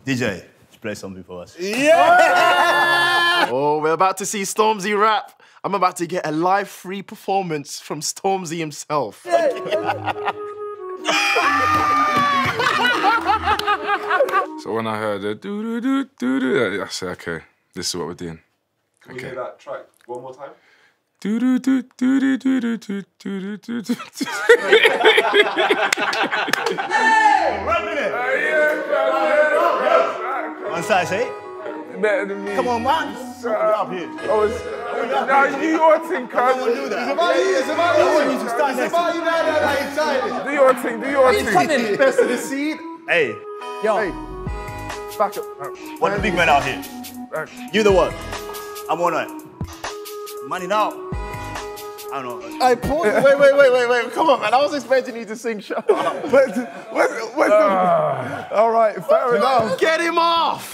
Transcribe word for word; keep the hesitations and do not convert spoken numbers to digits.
D J, just play something for us. Yeah! Oh, we're about to see Stormzy rap. I'm about to get a live free performance from Stormzy himself. Yeah. So when I heard the do do do do do, I said, okay, this is what we're doing. Can we hear that track one more time? Do do do do do do do do do do do. Run with it. One side, say. Better than me. Come on, man. Up here. Oh, it's, now you your thing, cuz. I won't do that. It's about you. It's about you. I want you to stand next to me. It's about you. No, no, no. Excited. Do your thing. Do your thing. Best of the seed. Hey. Yo. Hey. Back up. What the big man out here? You the one. I'm one night. Money now. I don't know. I paused. Wait, wait, wait, wait, wait. Come on, man. I was expecting you to sing shut up. What, what, what, uh, all right, fair enough. Get him off!